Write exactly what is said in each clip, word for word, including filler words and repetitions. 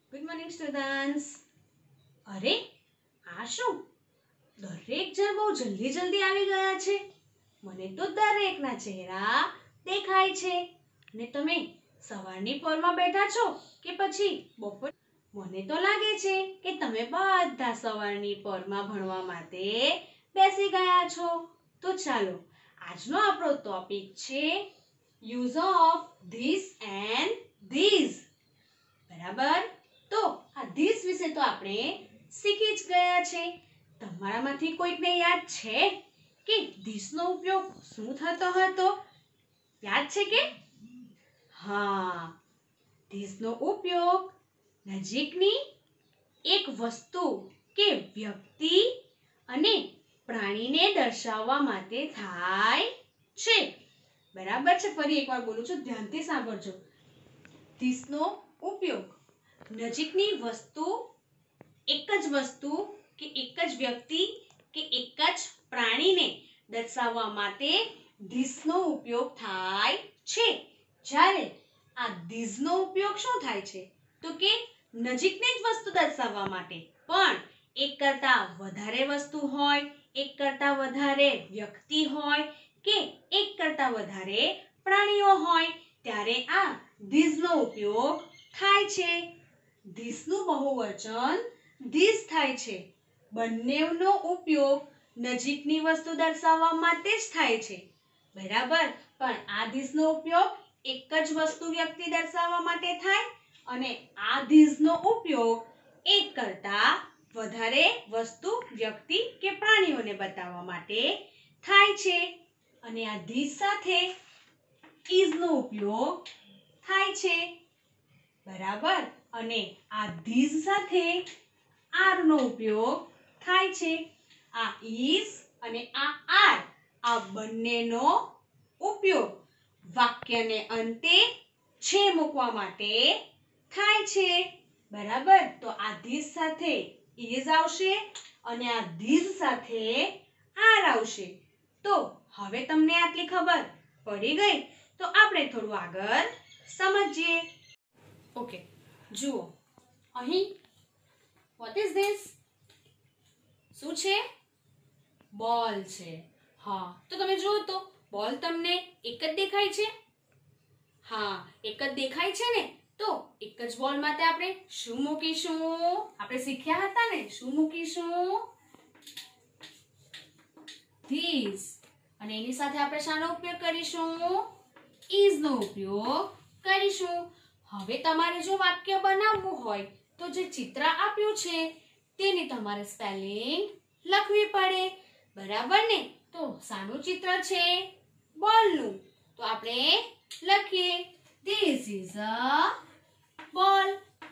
Good morning students. અરે આ શું, દરેક જણ બહુ જલ્દી જલ્દી આવી ગયા છે. મને તો દરેકના ચહેરા દેખાય છે. ને તમે સવારની પોરમાં બેઠા છો કે પછી બપોર? મને તો લાગે છે કે તમે બધા સવારની પોરમાં ભણવા માટે બેસી ગયા છો. તો ચાલો, આજનો આપણો ટોપિક છે use of this and these. બરાબર? તો આ ધીસ વિશે તો આપણે શીખી જ ગયા છે. તમારામાંથી કોઈકને યાદ છે કે ધીસનો ઉપયોગ શું થતો હતો? યાદ છે કે? હા, ધીસનો ઉપયોગ નજીકની એક વસ્તુ કે વ્યક્તિ અને પ્રાણીને દર્શાવવા માટે થાય છે. બરાબર છે? ફરી એકવાર બોલું છું, ધ્યાનથી સાંભળજો. ધીસનો ઉપયોગ નજીકની વસ્તુ, એક જ વસ્તુ કે એક જ વ્યક્તિ કે એક જ પ્રાણીને દર્શાવવા માટે ધીસનો ઉપયોગ થાય છે. જ્યારે આ ધીસનો ઉપયોગ શું થાય છે? તો કે નજીકની જ વસ્તુ દર્શાવવા માટે, પણ એક કરતા વધારે વસ્તુ હોય, એક કરતા વધારે વ્યક્તિ હોય કે એક કરતા વધારે પ્રાણીઓ હોય, ત્યારે આ ધીસનો ઉપયોગ થાય છે. ધીસનું બહુવચન ધીસ થાય છે. બંનેનો ઉપયોગ નજીકની વસ્તુ દર્શાવવા માટે જ થાય છે. બરાબર? પણ આ ધીસનો ઉપયોગ એક જ વસ્તુ વ્યક્તિ દર્શાવવા માટે થાય અને આ ધીસનો ઉપયોગ એક કરતા વધારે વસ્તુ વ્યક્તિ કે પ્રાણીઓને બતાવવા માટે થાય છે. અને આ ધીસ સાથે ઇઝનો ઉપયોગ થાય છે. બરાબર? અને આ ધીસ સાથે આર નો ઉપયોગ થાય છે. આ ઇઝ અને આ આર, આ બંનેનો ઉપયોગ વાક્યને અંતે છે મૂકવા માટે થાય છે. બરાબર? તો આ ધીસ સાથે ઇઝ આવશે અને આ ધીસ સાથે આર આવશે. તો હવે તમને આટલી ખબર પડી ગઈ? તો આપણે થોડું આગળ સમજીએ. ઓકે, જુઓ અહીં વોટ ઇઝ ધીસ? શું છે? બોલ છે. હા, તો તમે જુઓ તો બોલ તમને એક જ દેખાય છે? હા, એક જ દેખાય છે ને? તો એક જ બોલ માટે આપણે શું મૂકીશું? આપણે શીખ્યા હતા ને, શું મૂકીશું? ધીસ. અને એની સાથે આપણે શાનો ઉપયોગ કરીશું? ઇઝ નો ઉપયોગ કરીશું. હવે તમારે જો વાક્ય બનાવવું હોય તો જે ચિત્ર આપ્યું છે તેની તમારે સ્પેલિંગ લખવી પડે. બરાબર ને? તો શાનું ચિત્ર છે? બોલનું. તો આપણે લખીએ This is a ball.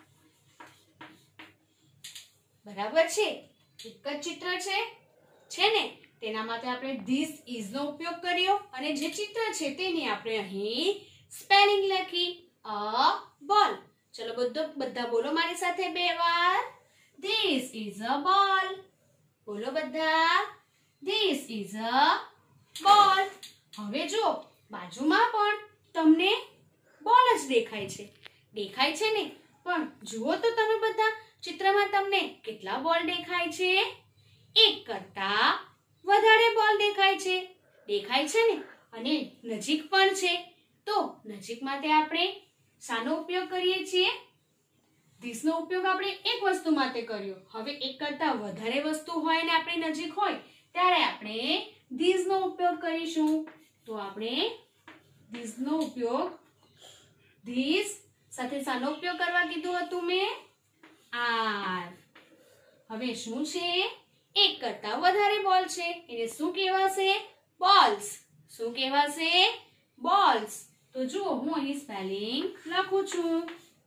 બરાબર છે? એક જ ચિત્ર છે છે ને? તેના માટે આપણે this is નો ઉપયોગ કર્યો અને જે ચિત્ર છે તેની આપણે અહીં સ્પેલિંગ લખી a ball. ચલો બધો બધા બોલો મારી સાથે બે વાર. This is a ball. બોલો બધા. This is a ball. હવે જો બાજુમાં પણ તમને બોલ જ દેખાય છે. દેખાય છે ને? પણ જુઓ તો તમે બધા ચિત્રમાં તમને કેટલા બોલ દેખાય છે? એક કરતા વધારે બોલ દેખાય છે. દેખાય છે ને? અને નજીક પણ છે. તો નજીક માટે આપણે શાનો ઉપયોગ કરીએ છીએ? ધીસનો ઉપયોગ આપણે એક વસ્તુ માટે કર્યો. હવે એક કરતા વધારે વસ્તુ હોય અને આપણી નજીક હોય ત્યારે આપણે ધીસનો ઉપયોગ કરીશું. તો આપણે ધીસનો ઉપયોગ, ધીસ સાથે શાનો ઉપયોગ કરવા કીધું હતું મેં? આર. હવે શું છે? એક કરતા વધારે બોલ છે. એને શું કહેવાશે? બોલ્સ. શું કહેવાશે? બોલ્સ. તો જુઓ હું અહીં સ્પેલિંગ લખું છું.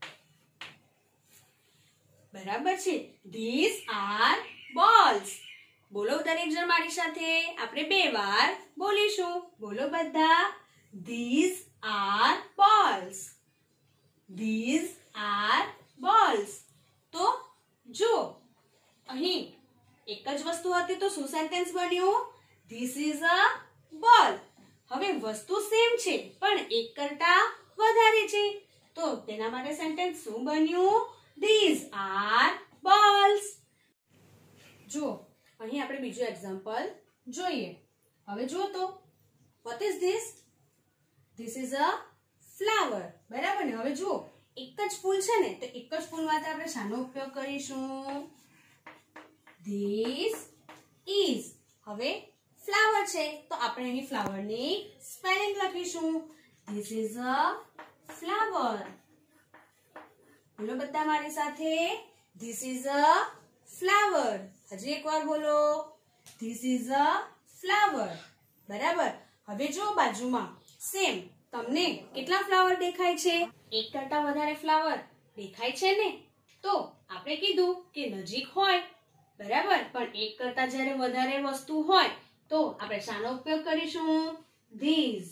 બરાબર છે? These are balls. બોલો દરેક જણ મારી સાથે. આપણે બે વાર બોલીશું. બોલો બધા. These are balls. These are balls. તો જો અહીં એક જ વસ્તુ હતી તો શું સેન્ટેન્સ બન્યું? This is a ball. હવે વસ્તુ સેમ છે પણ એક કરતા વધારે છે તો તેના માટે સેન્ટેન્સ શું બન્યું? These are balls. જો અહીં આપણે બીજું એક્ઝામ્પલ જોઈએ. હવે જો તો what is this? This is a flower. બરાબર ને? હવે જો એક જ ફૂલ છે ને, તો એક જ ફૂલ માટે આપણે શાનો ઉપયોગ કરીશું? This is. હવે ફ્લાવર છે તો આપણે અહીં ફ્લાવર ની સ્પેલિંગ લખીશું. This is a flower. બોલો બધા મારી સાથે. This is a flower. હજી એકવાર બોલો. This is a flower. બરાબર. હવે જો બાજુમાં સેમ તમને કેટલા ફ્લાવર દેખાય છે? એક કરતા વધારે ફ્લાવર દેખાય છે ને? તો આપણે કીધું કે નજીક હોય. બરાબર. પણ એક કરતા જ્યારે વધારે વસ્તુ હોય તો આપણે શાનો ઉપયોગ કરીશું? These.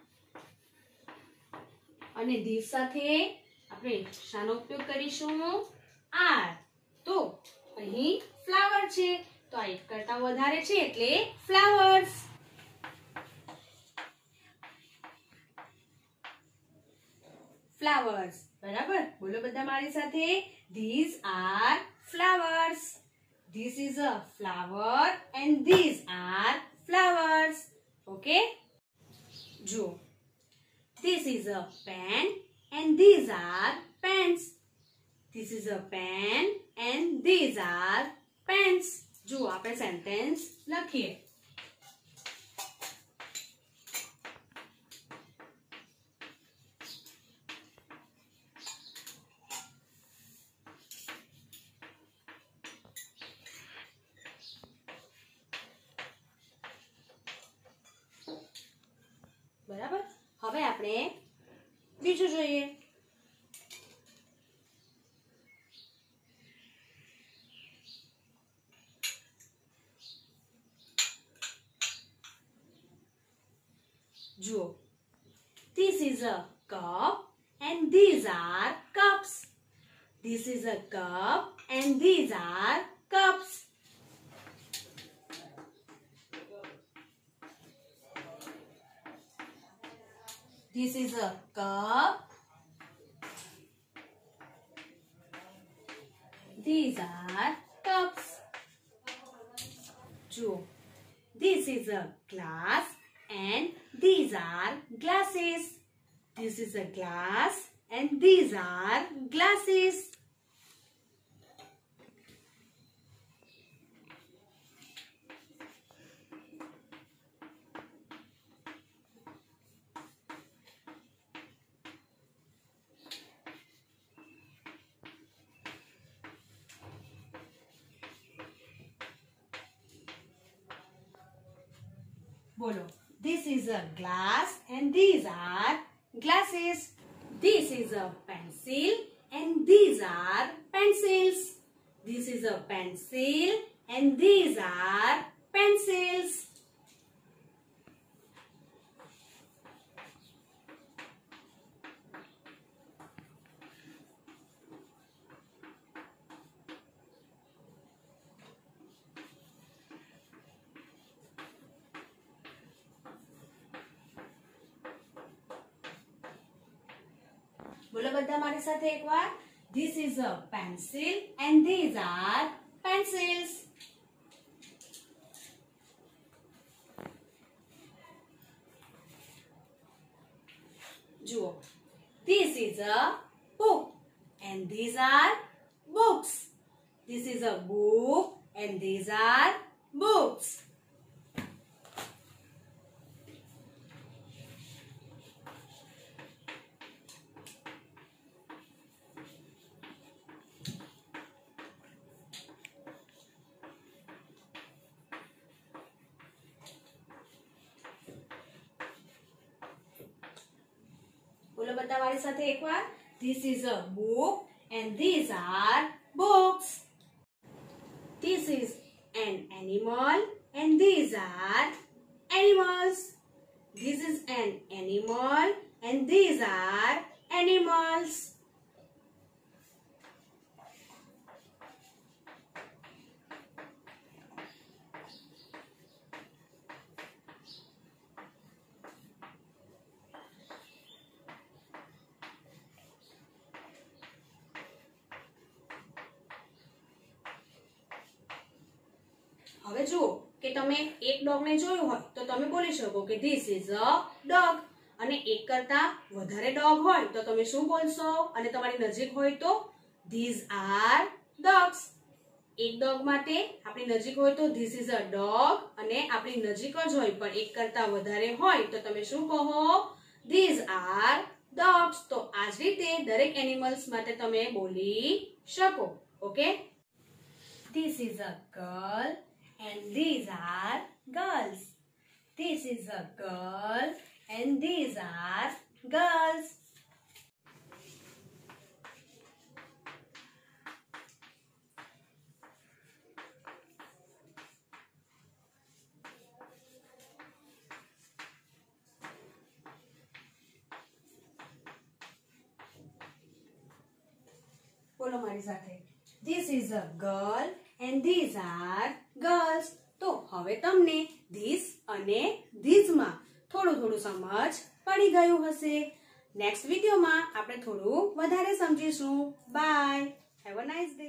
અને these સાથે આપણે શાનો ઉપયોગ કરીશું? are. તો અહીં ફ્લાવર છે તો આ એક કરતા વધારે છે એટલે flowers. flowers. બરાબર. બોલો બધા મારી સાથે. These are flowers. This is a flower and these are flowers. Okay? જો. This is a pen and these are pens. This is a pen and these are pens. જો આપણે સેન્ટેન્સ લખીએ. બરાબર. હવે આપણે બીજું જોઈએ. જુઓ. This is a cup and these are cups. This is a cup and these are cups. This is a cup. These are cups. Jo. This is a glass and these are glasses. This is a glass and these are glasses. બોલો. This is a glass and these are glasses. This is a pencil and these are pencils. This is a pencil and these are pencils. બોલો બધા મારી સાથે એકવાર. This is a pencil and these are pencils. જુઓ. This is a book and these are books. This is a book and these are books. બોલો બધા મારી સાથે એકવાર. This is a book and these are books. This is an animal and these are animals. This is an animal and these are animals. હવે જુઓ કે તમે એક ડોગને જોયું હોય તો તમે બોલી શકો કે ધીસ ઇઝ અ ડોગ, અને એક કરતા વધારે ડોગ હોય તો તમે શું બોલશો, અને તમારી નજીક હોય તો ધીઝ આર ડોગ્સ. એક ડોગ માટે આપણી નજીક હોય તો ધીસ ઇઝ અ ડોગ, અને આપણી નજીક જ હોય પણ એક કરતા વધારે હોય તો તમે શું કહો, ધીઝ આર ડોગ્સ. તો આ જ રીતે દરેક એનિમલ્સ માટે તમે બોલી શકો. Okay, this is a girl and these are girls. This is a girl and these are girls. બોલો મારી સાથે, This is a girl and these are girls. તો હવે તમને ધીસ અને ધીઝ માં થોડું થોડું સમજ પડી ગયું હશે. નેક્સ્ટ વિડીયોમાં આપણે થોડું વધારે સમજીશું. Bye, have a nice day.